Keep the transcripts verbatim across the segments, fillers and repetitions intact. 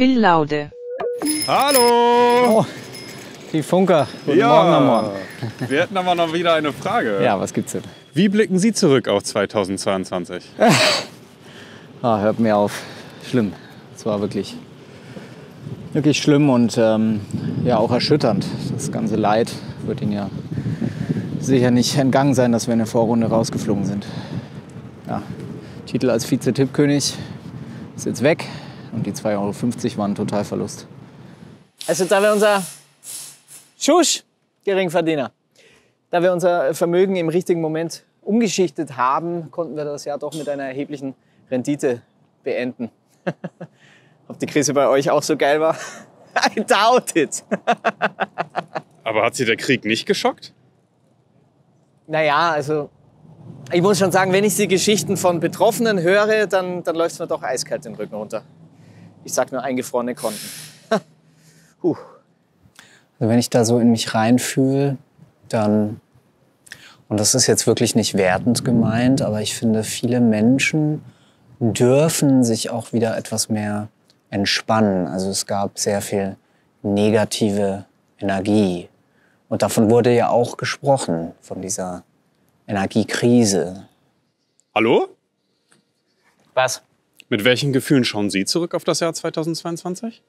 Phil Laude. Hallo! Oh, die Funker. Guten ja, Morgen am Morgen. Wir hätten aber noch wieder eine Frage. Ja, was gibt's denn? Wie blicken Sie zurück auf zweitausendzweiundzwanzig? Ah, hört mir auf. Schlimm. Es war wirklich, wirklich schlimm und ähm, ja auch erschütternd. Das ganze Leid wird Ihnen ja sicher nicht entgangen sein, dass wir in der Vorrunde rausgeflogen sind. Ja, Titel als Vize-Tippkönig ist jetzt weg und die zwei Euro fünfzig waren ein Totalverlust. Also da wir unser Schusch, Geringverdiener, da wir unser Vermögen im richtigen Moment umgeschichtet haben, konnten wir das Jahr doch mit einer erheblichen Rendite beenden. Ob die Krise bei euch auch so geil war? I doubt it. Aber hat Sie der Krieg nicht geschockt? Naja, also ich muss schon sagen, wenn ich die Geschichten von Betroffenen höre, dann, dann läuft es mir doch eiskalt den Rücken runter. Ich sag nur eingefrorene Konten. Puh. Also wenn ich da so in mich reinfühle, dann, und das ist jetzt wirklich nicht wertend gemeint, aber ich finde, viele Menschen dürfen sich auch wieder etwas mehr entspannen. Also es gab sehr viel negative Energie. Und davon wurde ja auch gesprochen, von dieser Energiekrise. Hallo? Was? Mit welchen Gefühlen schauen Sie zurück auf das Jahr zweitausendzweiundzwanzig?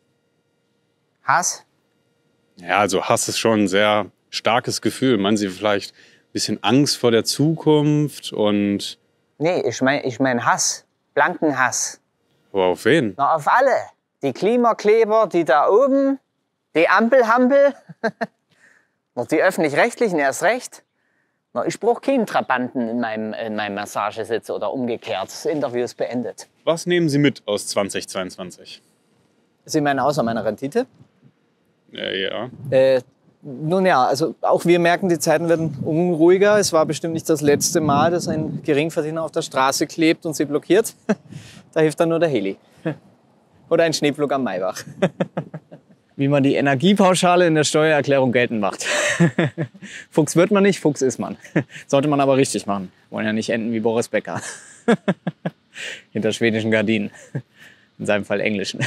Hass? Ja, also Hass ist schon ein sehr starkes Gefühl. Meinen Sie vielleicht ein bisschen Angst vor der Zukunft und... Nee, ich meine ich mein Hass. Blanken Hass. Aber auf wen? Na, auf alle. Die Klimakleber, die da oben, die Ampelhampel, noch die Öffentlich-Rechtlichen erst recht. Na, ich brauche keinen Trabanten in meinem, in meinem Massagesitz oder umgekehrt. Das Interview ist beendet. Was nehmen Sie mit aus zweitausendzweiundzwanzig? Sie meinen außer meiner Rendite? Äh, ja. Äh, nun ja, also auch wir merken, die Zeiten werden unruhiger. Es war bestimmt nicht das letzte Mal, dass ein Geringverdiener auf der Straße klebt und sie blockiert. Da hilft dann nur der Heli. Oder ein Schneepflug am Maybach. Wie man die Energiepauschale in der Steuererklärung geltend macht. Fuchs wird man nicht, Fuchs ist man. Sollte man aber richtig machen. Wollen ja nicht enden wie Boris Becker. Hinter schwedischen Gardinen. In seinem Fall englischen.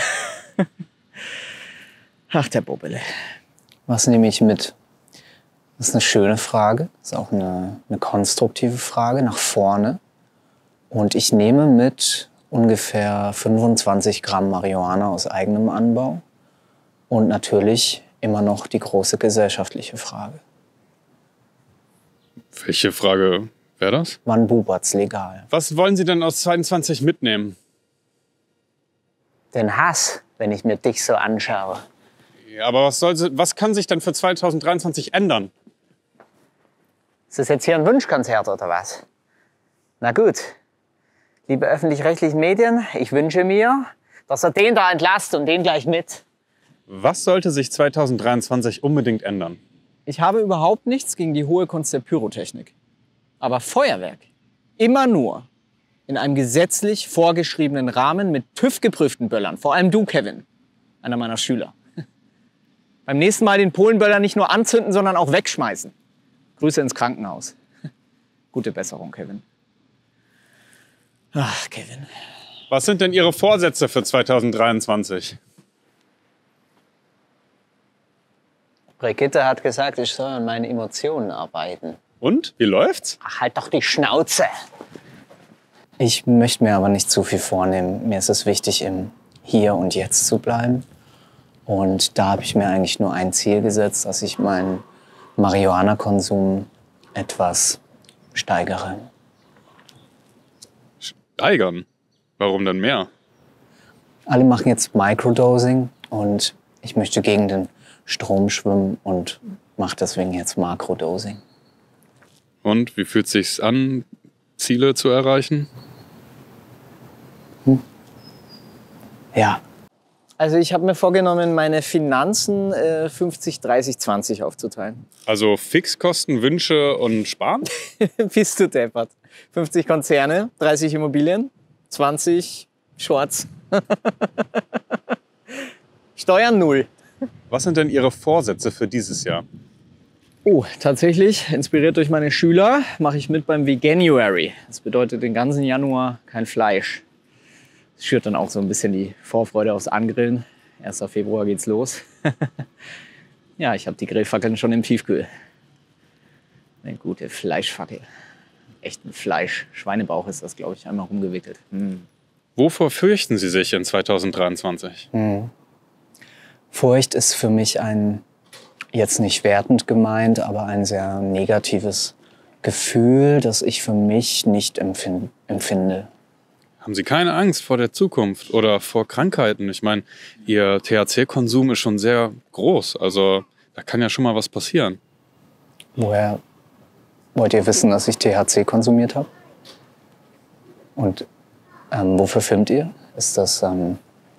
Ach, der Bobele. Was nehme ich mit? Das ist eine schöne Frage. Das ist auch eine, eine konstruktive Frage nach vorne. Und ich nehme mit ungefähr fünfundzwanzig Gramm Marihuana aus eigenem Anbau. Und natürlich immer noch die große gesellschaftliche Frage. Welche Frage wäre das? Wann bubert's legal? Was wollen Sie denn aus zweiundzwanzig mitnehmen? Den Hass, wenn ich mir dich so anschaue. Ja, aber was, soll, was kann sich denn für zweitausenddreiundzwanzig ändern? Ist das jetzt hier ein Wunschkonzert oder was? Na gut. Liebe öffentlich-rechtlichen Medien, ich wünsche mir, dass er den da entlasst und den gleich mit. Was sollte sich zweitausenddreiundzwanzig unbedingt ändern? Ich habe überhaupt nichts gegen die hohe Kunst der Pyrotechnik. Aber Feuerwerk immer nur in einem gesetzlich vorgeschriebenen Rahmen mit TÜV-geprüften Böllern. Vor allem du, Kevin, einer meiner Schüler. Beim nächsten Mal den Polenböller nicht nur anzünden, sondern auch wegschmeißen. Grüße ins Krankenhaus. Gute Besserung, Kevin. Ach, Kevin. Was sind denn Ihre Vorsätze für zweitausenddreiundzwanzig? Brigitte hat gesagt, ich soll an meinen Emotionen arbeiten. Und? Wie läuft's? Ach, halt doch die Schnauze. Ich möchte mir aber nicht zu viel vornehmen. Mir ist es wichtig, im Hier und Jetzt zu bleiben. Und da habe ich mir eigentlich nur ein Ziel gesetzt, dass ich meinen Marihuana-Konsum etwas steigere. Steigern? Warum denn mehr? Alle machen jetzt Microdosing und ich möchte gegen den Strom schwimmen und mache deswegen jetzt Makrodosing. Und wie fühlt es sich an, Ziele zu erreichen? Hm. Ja. Also ich habe mir vorgenommen, meine Finanzen äh, fünfzig, dreißig, zwanzig aufzuteilen. Also Fixkosten, Wünsche und Sparen? Bist du deppert. fünfzig Konzerne, dreißig Immobilien, zwanzig Shorts. Steuern null. Was sind denn Ihre Vorsätze für dieses Jahr? Oh, tatsächlich, inspiriert durch meine Schüler, mache ich mit beim Veganuary. Das bedeutet den ganzen Januar kein Fleisch. Das schürt dann auch so ein bisschen die Vorfreude aufs Angrillen. erster Februar geht's los. Ja, ich habe die Grillfackeln schon im Tiefkühl. Eine gute Fleischfackel. Echten Fleisch. Schweinebauch ist das, glaube ich, einmal rumgewickelt. Mm. Wovor fürchten Sie sich in zweitausenddreiundzwanzig? Mhm. Furcht ist für mich ein, jetzt nicht wertend gemeint, aber ein sehr negatives Gefühl, das ich für mich nicht empfind, empfinde. Haben Sie keine Angst vor der Zukunft oder vor Krankheiten? Ich meine, Ihr T H C-Konsum ist schon sehr groß. Also da kann ja schon mal was passieren. Woher wollt ihr wissen, dass ich T H C konsumiert habe? Und ähm, wofür filmt ihr? Ist das... Ähm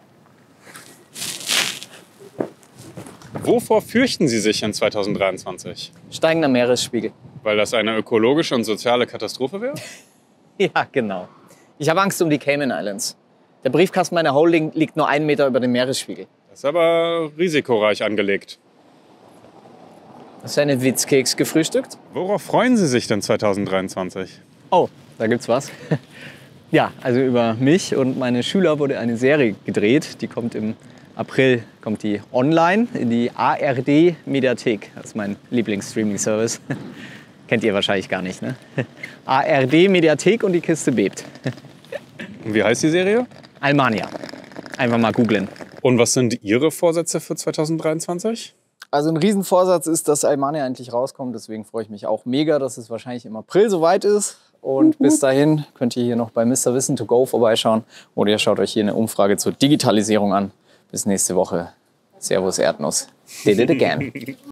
Wovor fürchten Sie sich in zweitausenddreiundzwanzig? Steigender Meeresspiegel. Weil das eine ökologische und soziale Katastrophe wäre? Ja, genau. Ich habe Angst um die Cayman Islands. Der Briefkasten meiner Holding liegt nur einen Meter über dem Meeresspiegel. Das ist aber risikoreich angelegt. Hast du einen Witzkeks gefrühstückt? Worauf freuen Sie sich denn zweitausenddreiundzwanzig? Oh, da gibt's was. Ja, also über mich und meine Schüler wurde eine Serie gedreht. Die kommt im April, kommt die online in die A R D-Mediathek. Das ist mein Lieblings-Streaming-Service. Kennt ihr wahrscheinlich gar nicht, ne? A R D-Mediathek und die Kiste bebt. Und wie heißt die Serie? Almania. Einfach mal googlen. Und was sind Ihre Vorsätze für zweitausenddreiundzwanzig? Also ein Riesenvorsatz ist, dass Almania endlich rauskommt. Deswegen freue ich mich auch mega, dass es wahrscheinlich im April soweit ist. Und bis dahin könnt ihr hier noch bei Mister Wissen to go vorbeischauen. Oder ihr schaut euch hier eine Umfrage zur Digitalisierung an. Bis nächste Woche. Servus Erdnuss. Did it again.